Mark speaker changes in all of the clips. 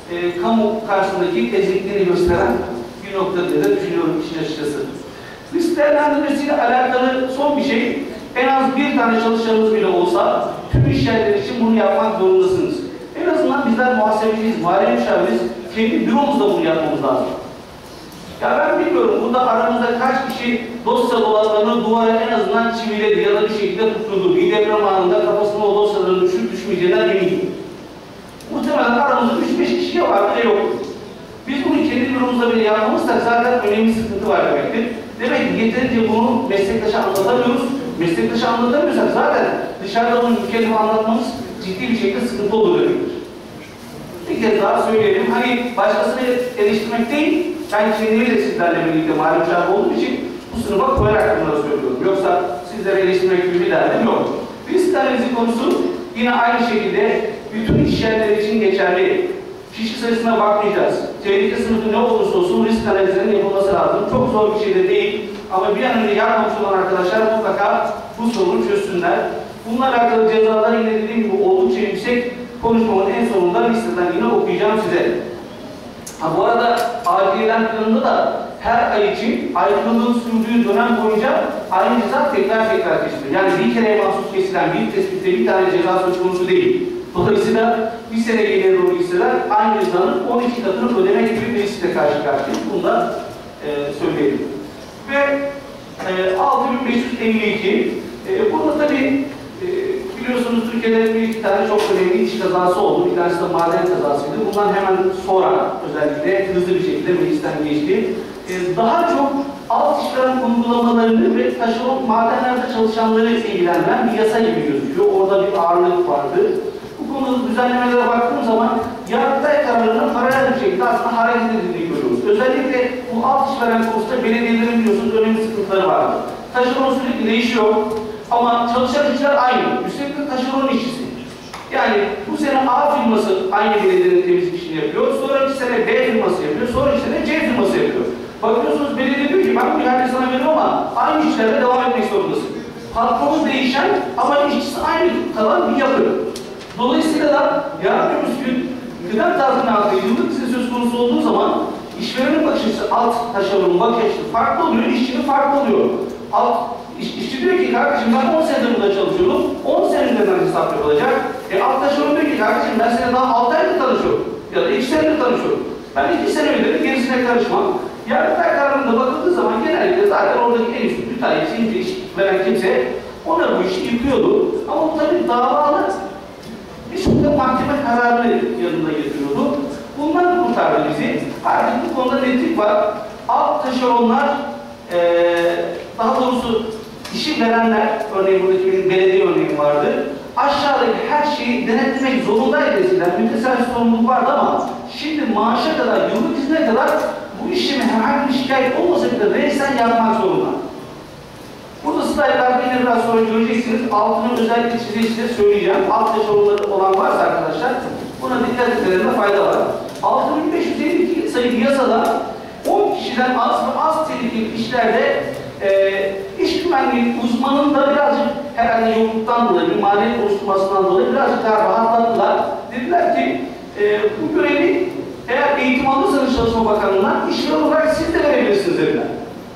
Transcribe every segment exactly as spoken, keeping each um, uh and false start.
Speaker 1: e, kamu karşısındaki tezlikleri gösteren bir nokta diye de düşünüyorum işin açıkçası. Risk değerlendirmesiyle alakalı son bir şey, en az bir tane çalışanımız bile olsa tüm iş yerleri için bunu yapmak zorundasınız. En azından bizler muhasebeciyiz, mali müşaviriz, kendi büromuzda bunu yapmamız lazım. Ya ben bilmiyorum, burada aramızda kaç kişi dosya dolaplarını duvara en azından çiviledi ya da bir şekilde tutturdu. Bir deprem anında kafasına o dosyaların düşüp düşmeyeceğinden eminim. Muhtemelen aramızda üç beş kişiye vardı ve yok. Biz bunu kendi büromuzda bile yapmamızsak zaten önemli sıkıntı var demektir. Demek ki yeterince bunu meslektaşa anlatamıyoruz. Meslektaşa anlatamıyorsak zaten dışarıda bunu ülkede anlatmamız ciddi bir şekilde sıkıntı olur demektir. Bir kez daha söyleyelim, hani başkasını eleştirmek değil, ben kendimi de sizlerle birlikte mali müşavir olduğum için bu sınıfa koyarak bunları söylüyorum. Yoksa sizlere eleştirmek gibi bir derdim yok. Risk analizi konusu yine aynı şekilde bütün iş yerleri için geçerli. Kişi sayısına bakmayacağız. Tehlike sınıfı ne olursa olsun risk analizlerinin yapılması lazım. Çok zor bir şey de değil. Ama bir an önce yapmamış olan arkadaşlar mutlaka bu sorunu çözsünler. Bununla alakalı cezalar yine dediğim gibi oldukça yüksek. Konuşmamın en sonunda listeden yine okuyacağım size. Ha, bu arada acilden planında da her ay için aykırılığın sürdüğü dönem boyunca aynı ceza tekrar tekrar kesilir. Yani bir kereye mahsus kesilen bir tespitte bir tane ceza söz konusu değil. Dolayısıyla bir sene geriye doğru gitseler aynı cezanın on iki katını ödemek gibi bir riskle karşı karşıyayız. Bunu da e, söyleyelim. Ve e, altı bin beş yüz elli iki e, burada tabii e, biliyorsunuz Türkiye'de bir iki tane çok önemli iş kazası oldu. Bir tanesi de maden kazasıydı. Bundan hemen sonra özellikle hızlı bir şekilde meclisten geçti. Ee, daha çok alt işveren uygulamalarını ve taşeron madenlerde çalışanları ilgilendiren bir yasa gibi gözüküyor. Orada bir ağırlık vardı. Bu konuda düzenlemelere baktığım zaman Yargıtay kararlarına paralel bir şekilde aslında hareket edildiğini görüyoruz. Özellikle bu alt işveren konusunda belediyelerin biliyorsunuz önemli sıkıntıları vardı. Taşeron sürekli değişiyor. Ama çalışan işçiler aynı. Üstelik de taşeron işçisi. Yani bu sene A firması aynı belediyenin temizlik işini yapıyor. Sonraki sene B firması yapıyor. Sonraki sene C firması yapıyor. Bakıyorsunuz belediye diyor ki ben bu ihalede sana veriyorum ama aynı işlerle devam etmek zorundasın. Patronu değişen ama işçisi aynı kalan bir yapı. Dolayısıyla da yarın öbür gün kıdem tazminatı yıllık izin söz konusu olduğu zaman işverenin bakış açısı alt taşeronun bakış açısı farklı oluyor, işçinin farklı oluyor. Alt İş, işçi diyor ki kardeşim ben on senedir burada çalışıyorum, on seneden hesap yapılacak. E alt taşeron diyor ki kardeşim ben seninle daha altı aydır tanışıyorum ya da iki senedir tanışıyorum. Ben iki sene öderim, gerisine karışmam. Yargıtay kararında bakıldığı zaman genellikle zaten oradaki en üst müteahhit, iş veren kimse ona bu işi yıkıyordu. Ama bu tabii davalı bir şekilde mahkeme kararını yanında getiriyordu. Bundan kurtardı bizi. Artık bu konuda netlik var. Alt taşeronlar ee, daha doğrusu işi verenler, örneğin buradaki bir belediye örneği vardı. Aşağıdaki her şeyi denetlemek zorundaydı eskiden. Mütesel sorumluluk vardı ama şimdi maaşa kadar, yıllık izne kadar bu işlemi herhangi bir şikayet olmasa bile reysen yapmak zorunda. Burada slaytlarda yine biraz sonra göreceksiniz. Altını özellikle size size söyleyeceğim. Alt taşeronları olan varsa arkadaşlar buna dikkat etmelerinde fayda var. altı bin beş yüz elli iki sayılı yasada on kişiden az ve az tehlikeli işlerde e, iş güvenliği uzmanının da birazcık herhalde yokluktan dolayı, bir maliyet oluşturmasından dolayı birazcık daha rahatlattılar. Dediler ki e, bu görevi eğer eğitim alırsanız Çalışma Bakanlığı'ndan işveren olarak siz de verebilirsiniz dediler.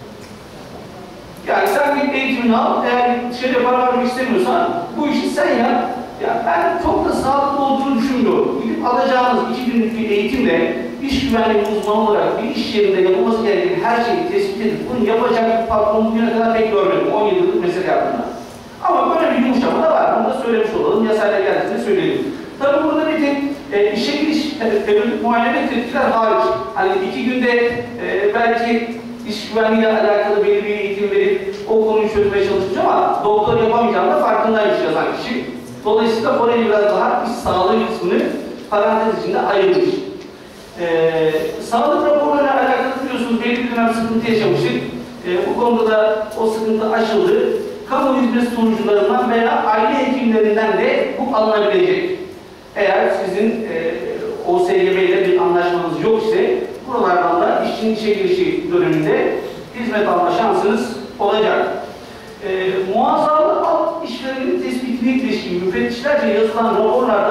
Speaker 1: Yani sen bir eğitimini al, eğer şeyde para vermek istemiyorsan bu işi sen yap. Ya ben çok da sağlıklı olduğunu düşünmüyorum. Gidip alacağınız iki günlük bir eğitimle iş güvenliği uzmanı olarak bir iş yerinde yapılması gereken her şeyi tespit edip bunu yapacak bir patron bugüne kadar pek görmedim. on yıllık mesele yaptığında. Ama böyle bir yumuşama da var. Bunu da söylemiş olalım. Yasayla geldiğinde söyleyelim. Tabii burada bir tek e, işe giriş, periyodik muayene tetkikler hariç. Hani iki günde e, belki iş güvenliğiyle alakalı belli bir eğitim verip o konuyu çözmeye çalışmış ama doktor yapamayacağını da farkındaymış yazan kişi. Dolayısıyla orayı biraz daha iş sağlığı kısmını parantez içinde ayırmış. Ee, sağlık raporlarıyla alakalı biliyorsunuz belli bir dönem sıkıntı yaşamıştık. Ee, bu konuda da o sıkıntı aşıldı. Kamu hizmet sunucularından veya aile hekimlerinden de bu alınabilecek. Eğer sizin e, O S Y B ile bir anlaşmanız yok ise buralardan da işçinin işe girişi döneminde hizmet alma şansınız olacak. E, muazzalı alt işverenin tespitine ilişkin müfettişlerce yazılan raporlarda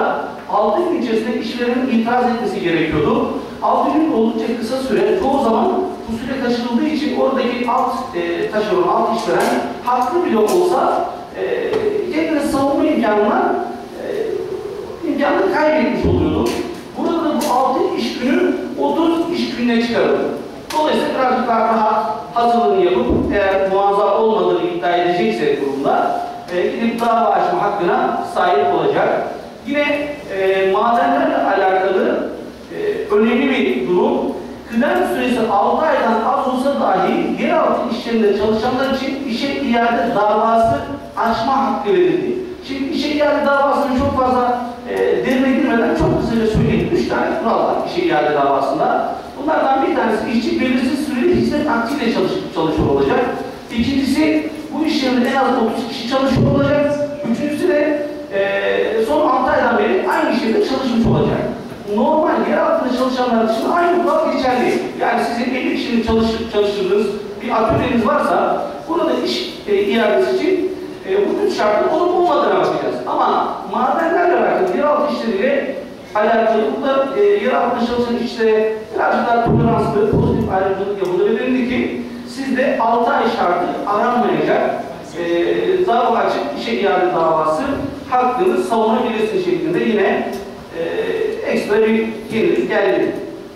Speaker 1: altı gün içerisinde işverenin itiraz etmesi gerekiyordu. altı gün oldukça kısa süre, çoğu zaman bu süre taşınıldığı için oradaki alt e, taşeron, alt işveren haklı bile olsa e, kendini savunma imkanına e, imkanını kaybetmiş oluyordu. Burada da bu altı iş günü otuz iş gününe çıkarıldı. Dolayısıyla birazcık daha rahat hazırlığını yapıp eğer muazzam olmadığını iddia edecekse durumda e, gidip dava açma hakkına sahip olacak. Yine e, madenlerle alakalı e, önemli bir durum. Kıdem süresi altı aydan az olsa dahi yeraltı işlerinde çalışanlar için işe iade davası açma hakkı verildi. Şimdi işe iade davasını çok fazla e, derine girmeden çok kısaca söyleyeyim. Üç tane kural var işe iade davasında. Bunlardan bir tanesi işçi belirsiz süreli hizmet aktiyle çalışıp çalışıyor olacak. İkincisi bu iş yerinde en az otuz kişi çalışıyor olacak. Üçüncüsü de e, son altı aydan beri aynı iş yerinde çalışmış olacak. Normal yer altında çalışanlar dışında aynı kural geçerli. Yani sizin elli kişinin çalışıp çalıştırdığınız bir atölyeniz varsa burada iş e, iadesi için e, bu üç şartın olup olmadığını bakacağız. Ama madenlerle alakalı yeraltı işleriyle alakalı burada e, yer altında çalışan işlere birazcık daha toleranslı, pozitif ayrımcılık yapılır. Denildi ki sizde altı ay şartı aranmayacak e, dava açıp işe iade davası hakkını savunabilirsiniz şeklinde yine e, ekstra bir yenilik geldi.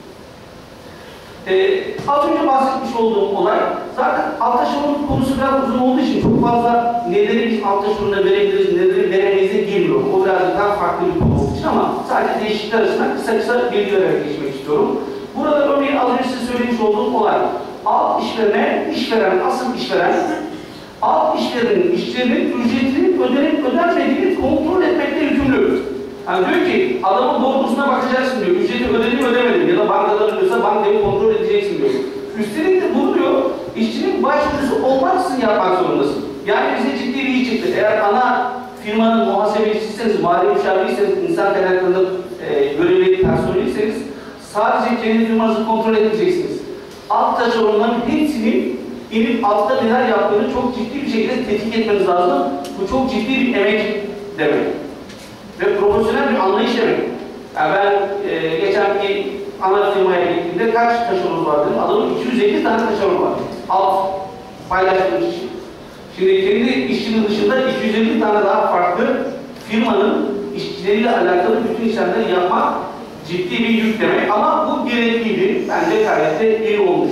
Speaker 1: Ee, az önce bahsetmiş olduğum olay, zaten alt taşeronun konusu biraz uzun olduğu için çok fazla neleri biz alt taşeronuna verebiliriz, neleri veremeyize girmiyor. O birazcık daha farklı bir konu olduğu için ama sadece değişiklikler arasında kısa kısa bilgi vererek geçmek istiyorum. Burada örneğin az önce size söylemiş olduğum olay, alt işverene, işveren, asıl işveren, alt işverenin işçilerinin ücretinin ödenip ödenmediğini kontrol etmekle yükümlü. Yani diyor ki, adamın borcusuna bakacaksın diyor, ücreti ödedim ödemedim ya da bankadan ödüyorsa bankayı kontrol edeceksin diyor. Üstelik de bunu diyor, işçinin başvurusu olmaksızın yapmak zorundasın. Yani bize ciddi bir iş çıktı. Eğer ana firmanın muhasebecisiyseniz, mali müşavirliyseniz, insan kaynaklarında e, görevli personeliyseniz sadece kendi firmanızı kontrol edeceksiniz. Alt taşeronların hepsinin inip altta neler yaptığını çok ciddi bir şekilde tetkik etmeniz lazım. Bu çok ciddi bir emek demek. Ve profesyonel bir anlayış demek. Yani ben e, geçen bir ana firmaya gittiğimde kaç taşeron var dedim. Adamın iki yüz elli tane taşeron var. Alt paylaştığımız için. Şimdi kendi işçinin dışında iki yüz elli tane daha farklı firmanın işçileriyle alakalı bütün işlemleri yapmak ciddi bir yük demek. Ama bu gerekliydi. Bence gayet de iyi olmuş.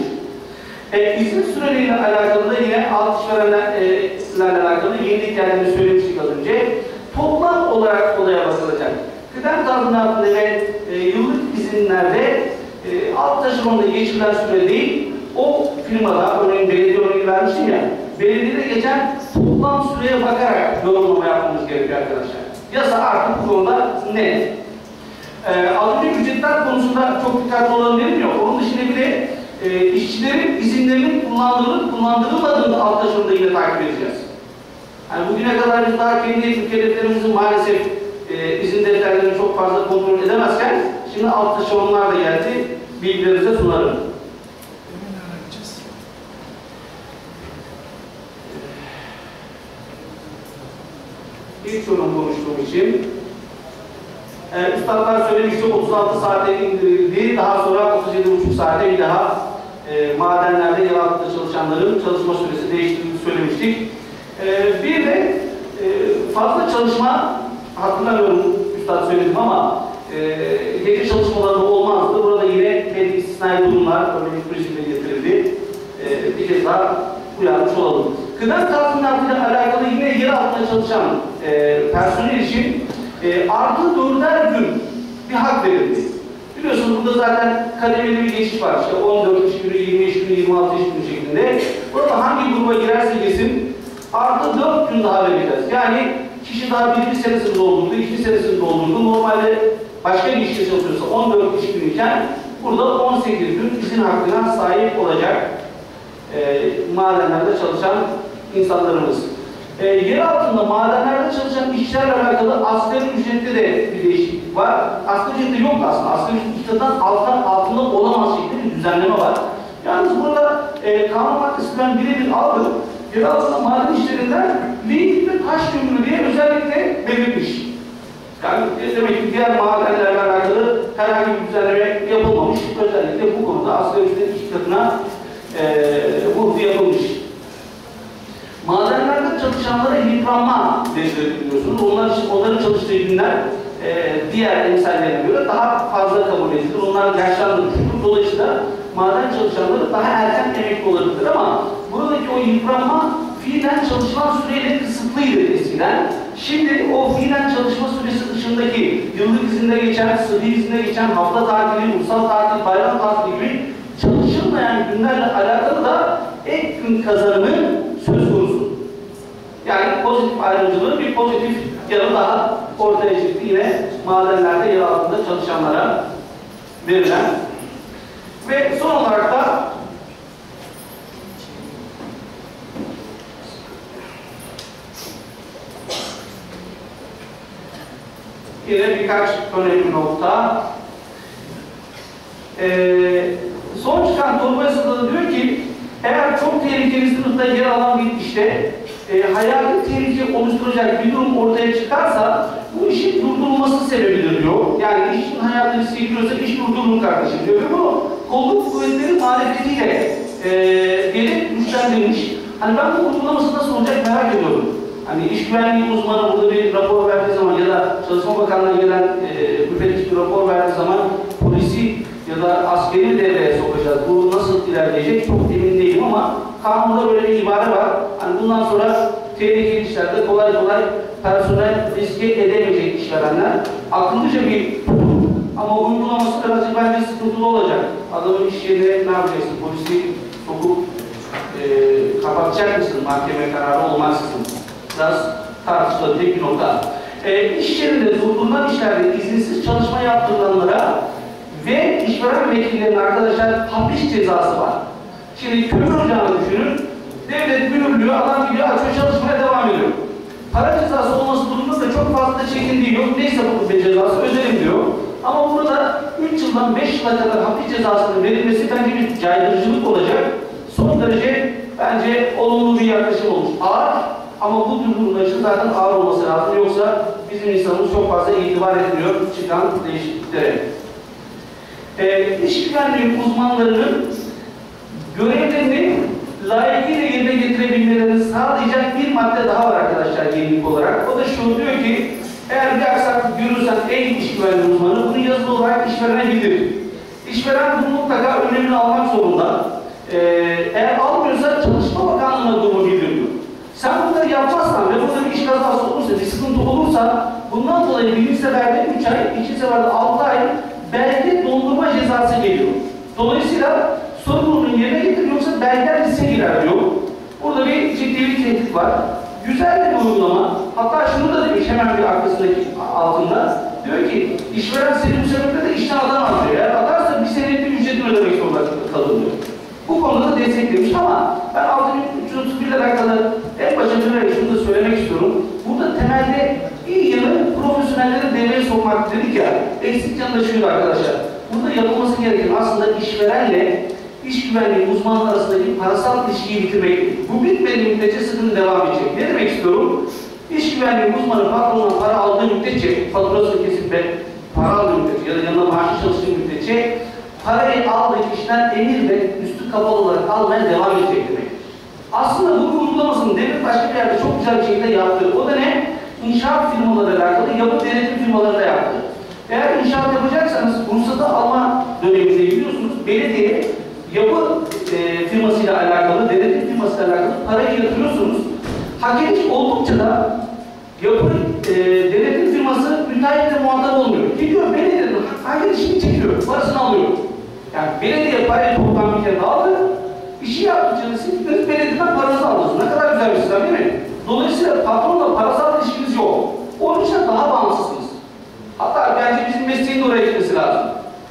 Speaker 1: E, izin süreleriyle alakalı da yine alt işverenlerle alakalı yenilik geldiğini söylemiştik az önce. Toplam olarak olaya bakılacak. Kıdem tazminatında ve e, yıllık izinlerde e, alt taşeronda geçirilen süre değil, o firmada, örneğin belediye örneği vermiştim ya, belediyede geçen toplam süreye bakarak yorumlama yapmamız gerekiyor arkadaşlar. Yasa artık bu konuda net. E, az önce ücretler konusunda çok dikkatli olalım dedim ya, onun dışında bir de e, işçilerin izinlerinin kullandırılıp kullandırılmadığını alt taşeronda yine takip edeceğiz. Yani bugüne kadar biz daha kendi mükelleflerimizin maalesef e, izin defterlerini çok fazla kontrol edemezken şimdi alt taşeronlar da geldi. Bilgilerinize sunarım. İlk sorun konuştuğum için e, üstadlar söylemişti otuz altı saate indirildi. Daha sonra otuz yedi buçuk saate bir daha e, madenlerde yer altında çalışanların çalışma süresi değiştirildiğini söylemiştik. Ee, bir de e, fazla çalışma, hatırlamıyorum üstad söyledim ama e, gece çalışmaları olmazdı. Burada yine belli istisnai durumlar, örneğin turizmde getirildi. E, bir kez daha uyarmış olalım. Kıdem tazminatıyla alakalı yine yer altında çalışan e, personel için e, artı dörder gün bir hak verildi. Biliyorsunuz burada zaten kademeli bir geçiş var. İşte on dört iş günü, yirmi iş günü, yirmi altı iş günü şeklinde. Burada hangi gruba girerse girsin artı dört gün daha vereceğiz. Yani kişi daha birinci senesini doldurdu, ikinci senesini doldurdu. Normalde başka bir işte çalışıyorsa on dört iş günüyken burada on sekiz gün izin hakkına sahip olacak e, madenlerde çalışan insanlarımız. E, yer altında madenlerde çalışan işçilerle alakalı asgari ücrette de bir değişiklik var. Asgari ücrette yok aslında. Asgari ücretten alttan altında olamaz şeklinde bir düzenleme var. Yalnız burada e, kanun maddesinden birebir aldım. Yer altında maden işlerinden lignit ve taş kömürü diye özellikle belirtmiş. Yani demek ki diğer madenlerle alakalı herhangi bir düzenleme yapılmamış. Özellikle bu konuda asgari ücret iki katına e, vurgu yapılmış. Madenlerde çalışanlara yıpranma destekliyorsunuz. Onlar için onların çalıştığı günler e, diğer emsallerine göre daha fazla kabul edilir. Onlar yaşlandı düşünür. Dolayısıyla maden çalışanları daha erken emekli olabilir ama buradaki o yıpranma fiilen çalışma süreyle kısıtlıydı eskiden. Şimdi o fiilen çalışma süresi dışındaki yıllık izinde geçen, sıhhi izinde geçen, hafta tatili, ulusal tatil, bayram tatili gibi çalışılmayan günlerle alakalı da ek gün kazanımı söz konusu. Yani pozitif ayrımcılığın bir pozitif yanı daha ortaya çıktı. Yine madenlerde yer altında çalışanlara verilen. Ve son olarak da yine birkaç önemli nokta. Ee, son çıkan torba yasada diyor ki eğer çok tehlikeli sınıfta yer alan bir işte e, hayati tehlike oluşturacak bir durum ortaya çıkarsa bu işin durdurulması sebebidir diyor. Yani işin hayatı riske giriyorsa iş durdurulur kardeşim diyor. Ve bunu kolluk kuvvetleri marifetiyle e, gelip güçlendirilmiş. Hani ben bu uygulaması nasıl olacak merak ediyorum. Hani iş güvenliği uzmanı burada bir rapor verdiği zaman ya da Çalışma Bakanlığı'na gelen e, müfettiş bir rapor verdiği zaman polisi ya da askeri devreye sokacağız. Bu nasıl ilerleyecek çok emin değilim ama kanunda böyle bir ibare var. Hani bundan sonra tehlikeli işlerde kolay kolay personel riske edemeyecek işverenler. Akıllıca bir ama uygulaması birazcık bence sıkıntılı olacak. Adamın iş yerine ne yapacaksın? Polisi sokup e, kapatacak mısın? Mahkeme kararı olmaksızın. Biraz tartışılabilecek bir nokta. E, iş yerinde durdurulan işlerde izinsiz çalışma yaptırılanlara ve işveren vekillerinin arkadaşlar hapis cezası var. Şimdi kömür ocağını düşünün. Devlet mühürlüyor, adam gidiyor, açıyor çalışmaya devam ediyor. Para cezası olması durumunda da çok fazla çekindiği yok. Neyse bu bir cezası ödelim diyor. Ama burada üç yıldan beş yıla kadar hapis cezasının verilmesi bence bir caydırıcılık olacak. Son derece bence olumlu bir yaklaşım olmuş. Ağır ama bu tür durumlar için zaten ağır olması lazım. Yoksa bizim insanımız çok fazla itibar etmiyor çıkan değişikliklere. E, iş güvenliği uzmanlarının görevlerini layıkıyla yerine getirebilmelerini sağlayacak bir madde daha var arkadaşlar yenilik olarak. O da şu diyor ki eğer bir aksaklık görürsen ey iş güvenliği uzmanı bunu yazılı olarak işverene bildir. İşveren bunu mutlaka önlemini almak zorunda. Ee, eğer almıyorsa Çalışma Bakanlığı'na durumu bildiriyor. Sen bunları yapmazsan ve burada bir iş kazası olursa, bir sıkıntı olursa bundan dolayı birinci seferde üç ay, ikinci seferde altı ay belge dondurma cezası geliyor. Dolayısıyla sorumluluğun yerine getiriyorsa belgeler lise girer diyor. Burada bir ciddi bir tehdit var. Güzel bir uygulama. Hatta şunu da demiş hemen bir arkasındaki altında. Diyor ki işveren seni bu sebeple de işten adam alıyor. Eğer atarsa bir senelik bir ücretini ödemek zorunda kalıyor. Bu konuda da desteklemiş ama ben altı bin üç yüz otuz bir ile alakalı en başında şunu da söylemek istiyorum. Burada temelde iyi yanı profesyonelleri devreye sokmak dedik ya. Eksik yanı da şuydu arkadaşlar. Burada yapılması gereken aslında işverenle iş güvenliği uzmanları arasındaki parasal ilişkiyi bitirmek. Bu bitmediği müddetçe sıkıntı devam edecek. Ne demek istiyorum? İş güvenliği uzmanı patronundan para aldığı müddetçe, faturasını kesip ve para aldığı müddetçe ya da yanına maaşı çalıştığı müddetçe parayı aldığı kişiden emir ve üstü kapalı olarak almaya devam edecek demek. Aslında bu uygulamasını devlet başka bir yerde çok güzel bir şekilde yaptı. O da ne? İnşaat firmalarıyla alakalı yapı denetim firmalarıyla yaptı. Eğer inşaat yapacaksanız ruhsatı alma döneminde gidiyorsunuz. Belediye yapı e, firmasıyla alakalı, denetim firmasıyla alakalı parayı yatırıyorsunuz. Hakemlik oldukça da yapı e, denetim firması müteahhitle muhatap olmuyor. Gidiyor belediyenin hakem işini çekiyor, parasını alıyor. Yani belediye parayı toplam bir kere aldı, işi yaptıkça siz belediyeden paranızı aldınız. Ne kadar güzel bir sistem değil mi? Dolayısıyla patronla parasal ilişkiniz yok. Onun için daha bağımsızsınız. Hatta bence bizim mesleğin de oraya gitmesi lazım.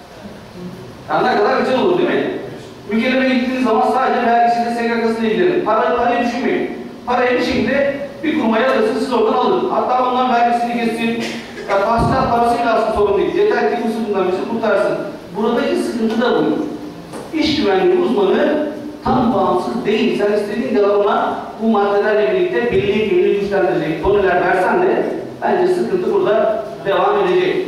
Speaker 1: Yani ne kadar güzel olur değil mi? Mükelleme gittiğiniz zaman sadece vergisiyle S G K'sıyla ilgilenin. Parayı, parayı düşünmeyin. Parayı bir şekilde bir kurumaya alırsınız, siz oradan alın. Hatta ondan vergisini kessin, ya tahsilat parasıyla alsın sorun değil. Yeter ki bu sıkıntıdan bizi kurtarsın. Buradaki sıkıntı da bu. İş güvenliği uzmanı tam bağımsız değil. Sen istediğin de ona bu maddelerle birlikte belli belli güçlendirecek konular versen de bence sıkıntı burada devam edecek.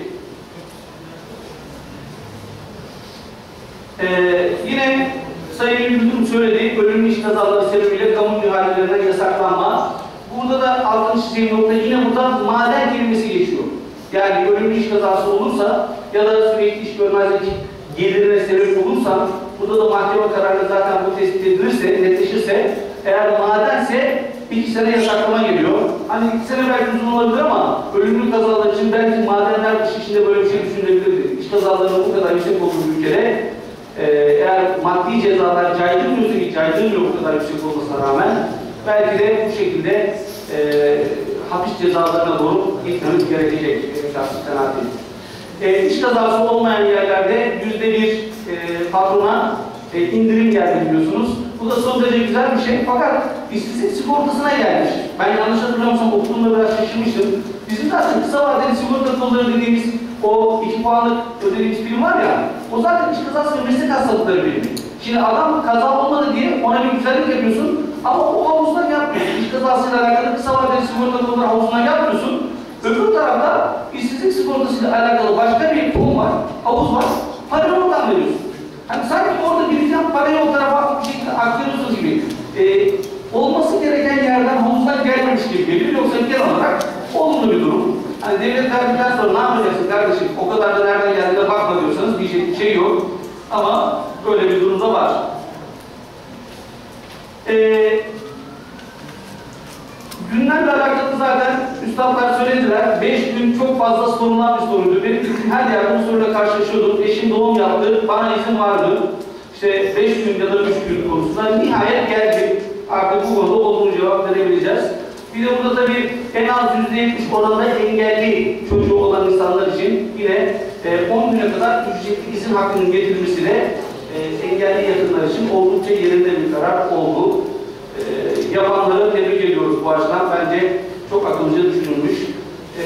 Speaker 1: Ee, yine Sayın Müdürüm söylediği ölümlü iş kazaları sebebiyle kamu ihalelerine yasaklanma. Burada da altın çizdiğim nokta yine burada maden kelimesi geçiyor. Yani ölümlü iş kazası olursa ya da sürekli iş görmezlik gelirine sebep olursa burada da mahkeme kararı zaten bu tespit edilirse, netleşirse eğer madense iki sene yasaklama geliyor. Hani iki sene belki uzun olabilir ama ölümlü kazalar için belki madenler dışı içinde böyle bir şey düşünebilirdi. İş kazalarının bu kadar yüksek olduğu ülkede e, eğer maddi cezalar caydırmıyorsa ki caydırmıyor bu kadar yüksek olmasına rağmen belki de bu şekilde e, hapis cezalarına doğru gitmemiz gerekecek. Şahsi kanaatim. E, iş kazası olmayan yerlerde yüzde bir e, patrona e, indirim geldi biliyorsunuz. Bu da son derece güzel bir şey. Fakat işsizlik sigortasına gelmiş. Ben yanlış hatırlamıyorsam okuduğumda biraz şaşırmıştım. Bizim zaten kısa vadeli sigorta kolları dediğimiz o iki puanlık ödediğimiz birim var ya, o zaten iş kazası ve meslek hastalıkları birimi. Şimdi adam kaza olmadı diye ona bir güzellik yapıyorsun ama o havuzdan yapmıyorsun. İş kazasıyla alakalı kısa vadeli sigorta kolları havuzundan yapmıyorsun. Öbür tarafta işsizlik sigortasıyla alakalı başka bir fon var, havuz var. Parayı oradan veriyorsun. Hani sanki orada biriken parayı o tarafa bir şekilde aktarıyorsunuz gibi. Ee, olması gereken yerden havuzdan gelmemiş gibi geliyor. Yoksa genel olarak olumlu bir durum. Hani devlet verdikten sonra ne yapacaksın kardeşim? O kadar da nereden geldiğine bakma diyorsanız diyecek bir şey yok. Ama böyle bir durum da var. Ee, Günlerle alakalı zaten üstadlar söylediler. Beş gün çok fazla sorulan bir soruydu. Benim her yerde bu soruyla karşılaşıyordum. Eşim doğum yaptı, bana izin vardı. İşte beş gün ya da üç gün konusunda nihayet geldi. Artık bu konuda olumlu cevap verebileceğiz. Bir de burada tabii en az yüzde yetmiş oranında engelli çocuğu olan insanlar için yine on güne kadar ücretli izin hakkının getirilmesi de e, engelli yakınlar için oldukça yerinde bir karar oldu. E, yapanları tebrik ediyoruz bu açıdan. Bence çok akıllıca düşünülmüş. E,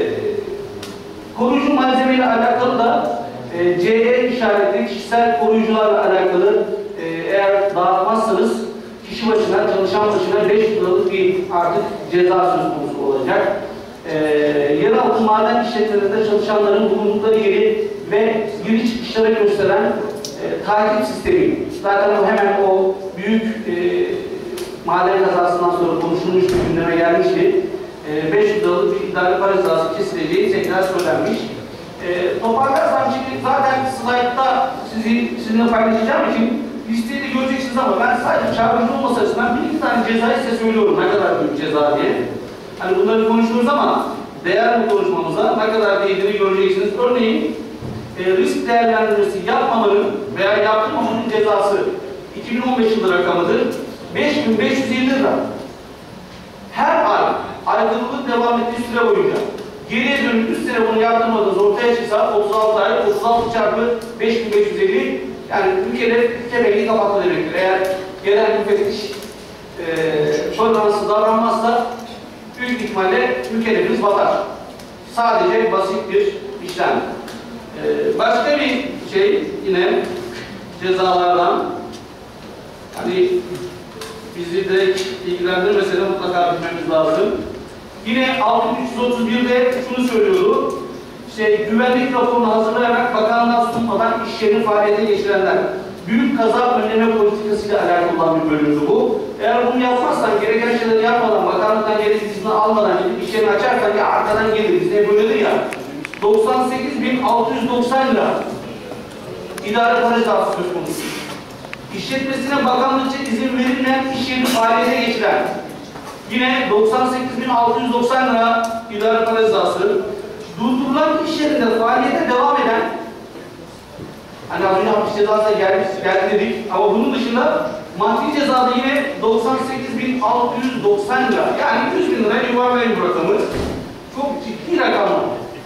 Speaker 1: koruyucu malzemeyle alakalı da e, C E işaretli kişisel koruyucularla alakalı e, eğer dağıtmazsanız kişi başına, çalışan başına beş liralık bir artık ceza söz konusu olacak. E, yeraltı maden işletmelerinde çalışanların bulundukları yeri ve giriş çıkışlara gösteren e, takip sistemi. Zaten o hemen o büyük e, maden kazasından sonra konuşulmuştu, gündeme gelmişti. E, beş liralık bir idari para cezası kesileceği tekrar söylenmiş. E, toparlarsam şimdi zaten slaytta sizi, sizinle paylaşacağım için listeyi de göreceksiniz ama ben sadece çarpıcı olması açısından bir iki tane cezayı size söylüyorum. Ne kadar büyük ceza diye. Hani bunları konuşuyoruz ama değer bu konuşmamıza ne kadar değdiğini göreceksiniz. Örneğin e, risk değerlendirmesi yapmamanın veya yaptırmamanın cezası iki bin on beş yılı rakamıdır. beş bin beş yüz elli lira. Her ay ayrılılık devam ettiği süre boyunca geriye dönüp üst sene bunu yaptırmadığınız ortaya çıksa otuz altı ay, otuz altı çarpı beş bin beş yüz elli yani ülkede temelli kapatma demektir. Eğer genel müfettiş e, toleransı davranmazsa büyük ihtimalle ülkelerimiz batar. Sadece basit bir işlem. E, başka bir şey yine cezalardan hani bizi direkt ilgilendirmese de mutlaka bilmemiz lazım. Yine altı bin üç yüz otuz bir'de şunu söylüyordu. İşte güvenlik raporunu hazırlayarak bakanlığa sunmadan iş yerini faaliyete geçirenler. Büyük kaza önleme politikasıyla alakalı olan bir bölümdü bu. Eğer bunu yapmazsan, gereken şeyleri yapmadan, bakanlıktan gerekli izni almadan gidip iş yerini açarsan ya arkadan gelir. Bizde böyledir ya. doksan sekiz bin altı yüz doksan lira idare para cezası söz konusu. İşletmesine bakanlıkça izin verilmeyen iş yerini faaliyete geçiren. Yine doksan sekiz bin altı yüz doksan lira idare para cezası. Durdurulan iş yerinde faaliyete devam eden, hani az önce hapis cezasına geldi, geldi dedik ama bunun dışında maddi cezada yine doksan sekiz bin altı yüz doksan lira. Yani yüz bin lira yuvarlayın bu rakamı. Çok ciddi rakamlar.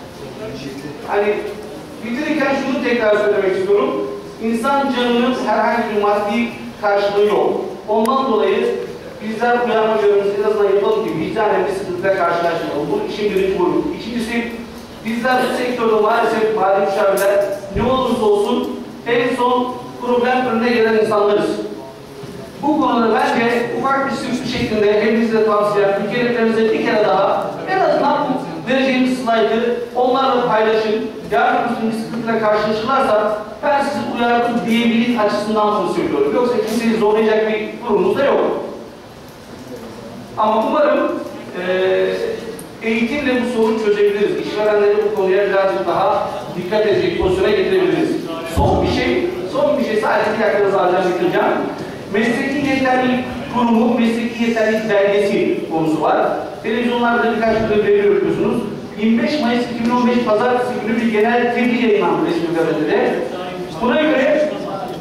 Speaker 1: Hani bitirirken şunu tekrar söylemek istiyorum. İnsan canının herhangi bir maddi karşılığı yok. Ondan dolayı bizler uyanma görevimizi en azından yapalım ki vicdanen bir sıkıntıyla karşılaşmayalım. Bu işin birinci boyutu. İkincisi, bizler bu sektörde maalesef mali müşavirler ne olursa olsun en son problem önüne gelen insanlarız. Bu konuda bence ufak bir sürüş şeklinde hepinize tavsiye ederim. Ülkelerimize bir kere daha en azından bu vereceğimiz slaytı onlar paylaşın. Yarın bir sıkıntıyla karşılaşırlarsa ben sizi uyardım diyebiliriz açısından bunu söylüyorum. Yoksa kimseyi zorlayacak bir durumumuz da yok. Ama umarım e, eğitimle bu sorunu çözebiliriz. İşverenleri bu konuya birazcık daha dikkat edecek pozisyona getirebiliriz. Son bir şey, son bir şey sadece bir dakikanızı alacağım, bitireceğim. Mesleki yeterlilik kurumu, mesleki yeterlilik belgesi konusu var. Televizyonlarda birkaç gündür veriyor biliyorsunuz. yirmi beş Mayıs iki bin on beş Pazartesi günü bir genel tebliğ yayınlandı resmi gazetede. Buna göre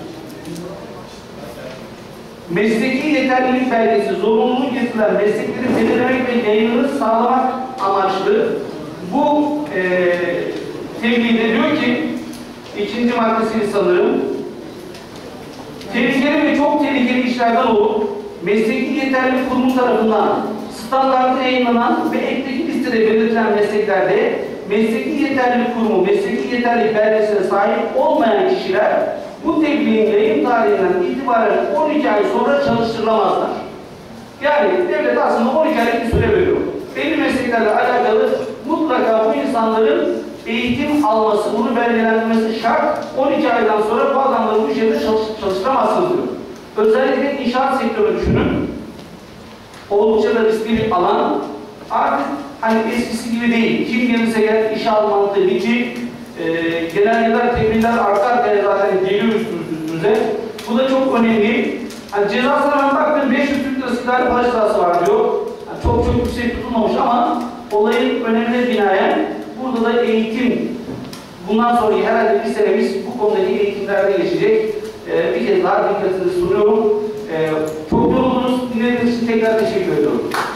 Speaker 1: mesleki yeterlilik belgesi zorunluluğu getirilen meslekleri belirlemek ve yayınını sağlamak amaçlı bu e, tebliğde diyor ki, ikinci maddesini sanırım, tehlikeli ve çok tehlikeli işlerden olup mesleki yeterlilik kurumu tarafından standartı yayınlanan ve ekteki listede belirtilen mesleklerde mesleki yeterlilik kurumu, mesleki yeterlilik belgesine sahip olmayan kişiler bu tebliğin yayın tarihinden itibaren on iki ay sonra çalıştırılamazlar. Yani devlet aslında on iki aylık bir süre veriyor. Belli mesleklerle alakalı mutlaka bu insanların eğitim alması, bunu belgelendirmesi şart. on iki aydan sonra bu adamları bu işlerde çalış çalıştıramazsınız diyor. Özellikle inşaat sektörü düşünün. Oldukça da riskli bir alan. Artık hani eskisi gibi değil. Kim gelirse gel, iş almantığı bitti. Ee, genelgeler, tebliğler artarken zaten geliyor üstümüze. Bu da çok önemli. Hani cezasına ben baktım, beş yüz Türk lirası idari para cezası var diyor. Yani çok çok yüksek tutulmamış ama olayın önemine binaen burada da eğitim, bundan sonra herhalde bir senemiz bu konudaki eğitimlerde geçecek. Ee, bir kez daha dikkatinizi sunuyorum. Ee, çok yoruldunuz. Dinlediğiniz için tekrar teşekkür ediyorum.